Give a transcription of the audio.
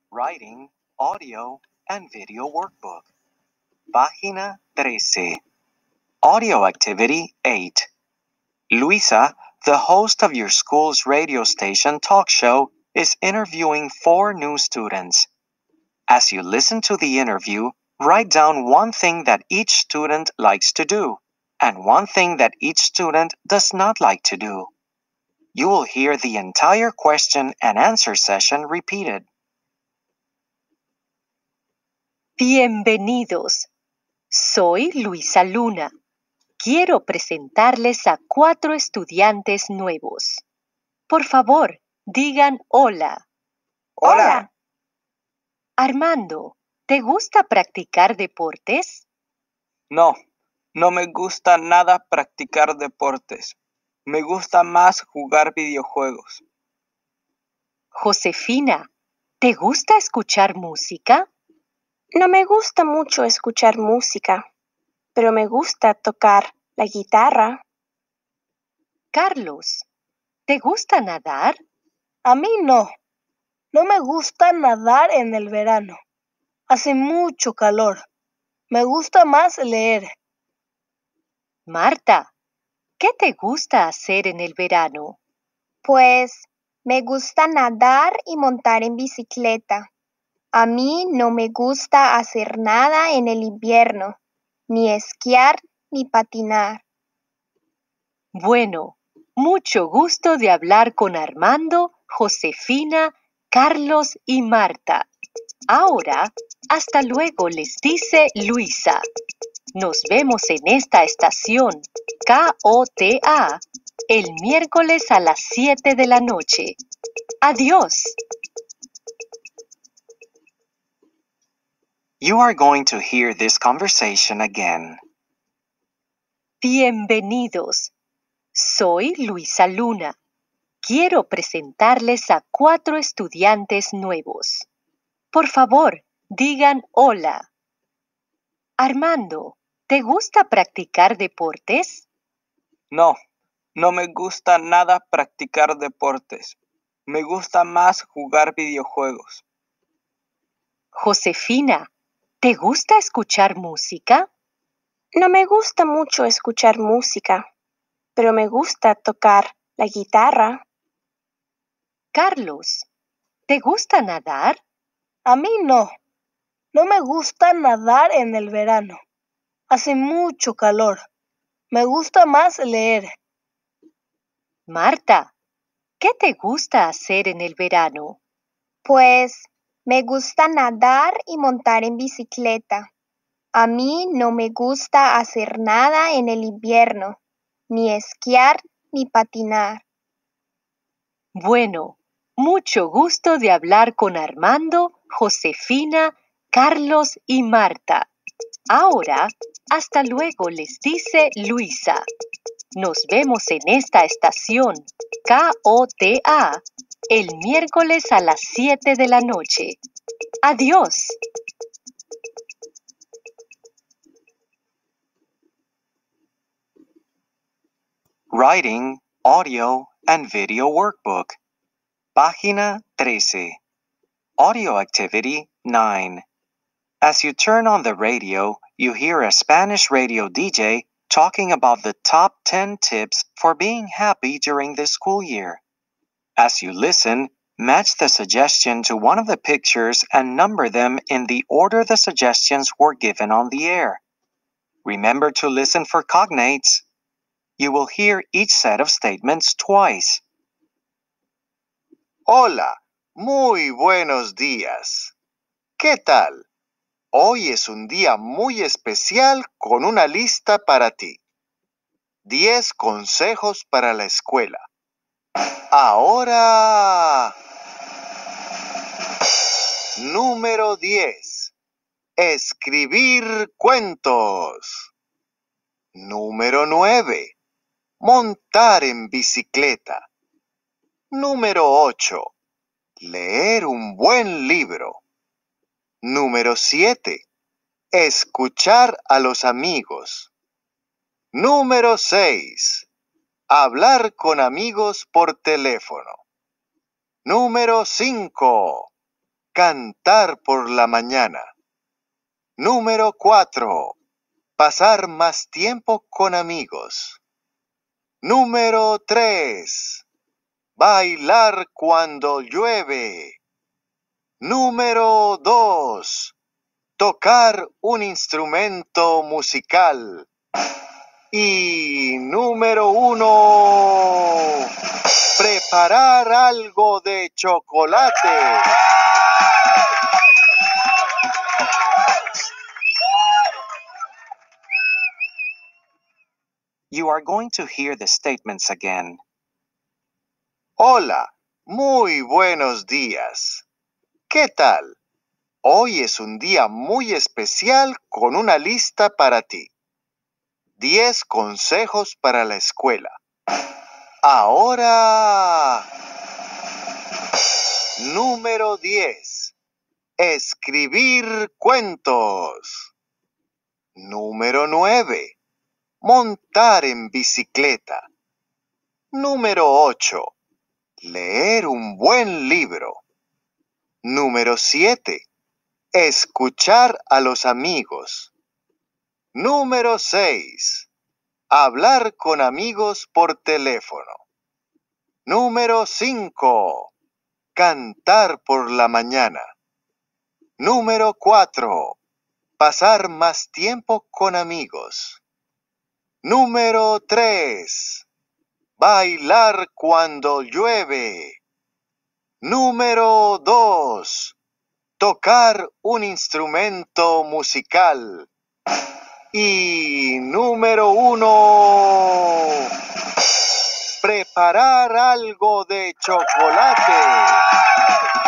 Writing, Audio, and Video Workbook. Página 13. Audio Activity 8. Luisa, the host of your school's radio station talk show, is interviewing 4 new students. As you listen to the interview, write down one thing that each student likes to do, and one thing that each student does not like to do. You will hear the entire question and answer session repeated. Bienvenidos. Soy Luisa Luna. Quiero presentarles a 4 estudiantes nuevos. Por favor, digan hola. Hola. Armando, ¿te gusta practicar deportes? No me gusta nada practicar deportes. Me gusta más jugar videojuegos. Josefina, ¿te gusta escuchar música? No me gusta mucho escuchar música, pero me gusta tocar la guitarra. Carlos, ¿te gusta nadar? A mí no. No me gusta nadar en el verano. Hace mucho calor. Me gusta más leer. Marta, ¿qué te gusta hacer en el verano? Pues me gusta nadar y montar en bicicleta. A mí no me gusta hacer nada en el invierno, ni esquiar ni patinar. Bueno, mucho gusto de hablar con Armando, Josefina, Carlos y Marta. Ahora, hasta luego les dice Luisa. Nos vemos en esta estación, KOTA, el miércoles a las 7 de la noche. Adiós. You are going to hear this conversation again. Bienvenidos. Soy Luisa Luna. Quiero presentarles a 4 estudiantes nuevos. Por favor, digan hola. Armando, ¿te gusta practicar deportes? No me gusta nada practicar deportes. Me gusta más jugar videojuegos. Josefina, ¿te gusta escuchar música? No me gusta mucho escuchar música, pero me gusta tocar la guitarra. Carlos, ¿te gusta nadar? A mí no. No me gusta nadar en el verano. Hace mucho calor. Me gusta más leer. Marta, ¿qué te gusta hacer en el verano? Pues me gusta nadar y montar en bicicleta. A mí no me gusta hacer nada en el invierno, ni esquiar ni patinar. Bueno, mucho gusto de hablar con Armando, Josefina, Carlos y Marta. Ahora, hasta luego les dice Luisa. Nos vemos en esta estación, KOTA, el miércoles a las 7 de la noche. Adiós. Writing, Audio, and Video Workbook. Página 13. Audio Activity 9. As you turn on the radio, you hear a Spanish radio DJ talking about the top 10 tips for being happy during this school year. As you listen, match the suggestion to one of the pictures and number them in the order the suggestions were given on the air. Remember to listen for cognates. You will hear each set of statements twice. Hola, muy buenos días. ¿Qué tal? Hoy es un día muy especial con una lista para ti. 10 consejos para la escuela. Ahora, número 10. Escribir cuentos. Número 9. Montar en bicicleta. Número 8. Leer un buen libro. Número 7. Escuchar a los amigos. Número 6. Hablar con amigos por teléfono. Número 5. cantar por la mañana. Número 4. Pasar más tiempo con amigos. Número 3. Bailar cuando llueve. Número 2. Tocar un instrumento musical. Y número 1. Preparar algo de chocolate. You are going to hear the statements again. Hola, muy buenos días. ¿Qué tal? Hoy es un día muy especial con una lista para ti. 10 consejos para la escuela. Ahora, número 10. Escribir cuentos. Número 9. Montar en bicicleta. Número 8. Leer un buen libro. Número 7. Escuchar a los amigos. Número 6. Hablar con amigos por teléfono. Número 5. Cantar por la mañana. Número 4. Pasar más tiempo con amigos. Número 3. Bailar cuando llueve. Número 2. Tocar un instrumento musical. Y número 1. Preparar algo de chocolate.